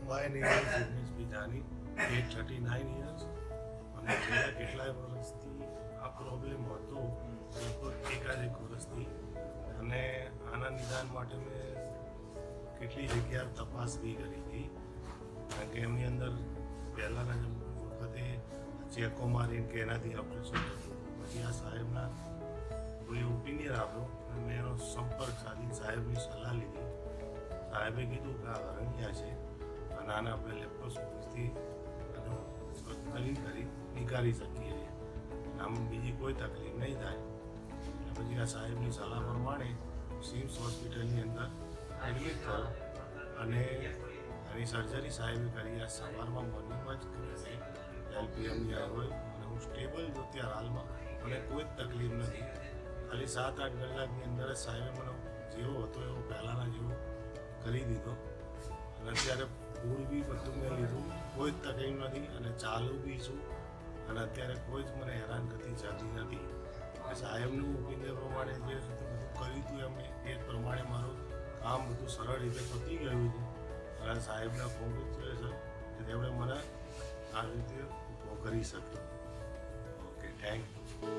My name is Vignesh Bijani, age 39 years. અને છેલ્લા કેટલાય વર્ષથી આ પ્રોબ્લેમ હતો લગભગ એકાદેક વર્ષથી, અને આના નિદાન માટે મેં કેટલી જગ્યા તપાસ બી કરી હતી. કારણ કે એમની અંદર પહેલાંના વખતે ચેકો મારીને કે એનાથી ઓપરેશન થતું. પછી આ સાહેબના કોઈ ઓપિનિયન આપ્યો અને મેં એનો સંપર્ક સાધી સાહેબની સલાહ લીધી. સાહેબે કીધું કે આ હરણિયા છે અને આને આપણે લેપ્રોસ્કોપીથી કરી નિકાળી શકીએ છીએ, આમ બીજી કોઈ તકલીફ નહીં થાય. પછી આ સાહેબની સલાહ પ્રમાણે સિમ્સ હોસ્પિટલની અંદર એડમિટ થયો અને આની સર્જરી સાહેબે કરી. આ સવારમાં મોર્નિંગમાં જ કરી એલપીએમની આવી હોય અને હું સ્ટેબલ છું ત્યારે હાલમાં, મને કોઈ જ તકલીફ નથી. ખાલી 7-8 કલાકની અંદર જ સાહેબે મને જેવો હતો એવો પહેલાંના જેવો કરી દીધો અને અત્યારે ફૂલ બી બધું મેં લીધું, કોઈ જ તકલીફ નથી અને ચાલુ બી છું અને અત્યારે કોઈ જ મને હેરાનગતિ થતી નથી. સાહેબનું ઓપિનિયન પ્રમાણે જે બધું કર્યું હતું એમને એ પ્રમાણે મારું કામ બધું સરળ રીતે પતી ગયું છે અને સાહેબના કોંગ્રેચ્યુલેશન કે તેમણે મને આ રીતે ઊભો કરી શક્યો. Okay, thank you.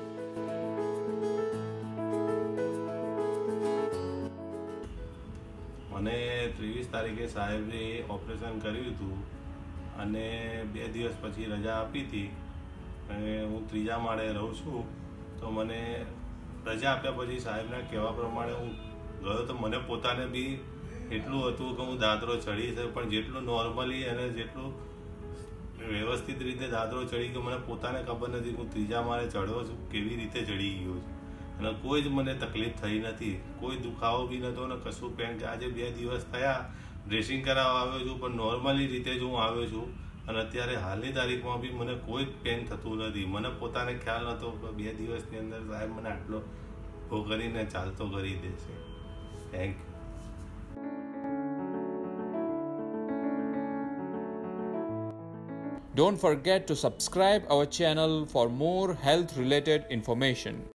મને 23 તારીખે સાહેબે ઓપરેશન કર્યું હતું અને 2 દિવસ પછી રજા આપી હતી. અને હું 3જા માળે રહું છું, તો મને રજા આપ્યા પછી સાહેબના કહેવા પ્રમાણે હું ગયો તો મને પોતાને બી એટલું હતું કે હું દાદરો ચડી છે, પણ જેટલું નોર્મલી અને જેટલું વ્યવસ્થિત રીતે દાદરો ચડી કે મને પોતાને ખબર નથી હું 3જા માળે ચડ્યો છું, કેવી રીતે ચડી ગયો છું. અને કોઈ જ મને તકલીફ થઈ નથી, કોઈ દુખાવો બી નહોતો ને કશું પેન. આજે 2 દિવસ થયા ડ્રેસિંગ કરાવવા આવ્યો છું, પણ નોર્મલી રીતે જ હું આવ્યો છું અને અત્યારે હાલની તારીખમાં બી મને કોઈ જ પેન થતું નથી. મને પોતાને ખ્યાલ નહોતો કે 2 દિવસની અંદર સાહેબ મને આટલો ઉભો કરીને ચાલતો કરી દેશે. Thank you. Don't forget to subscribe our channel for more health related information.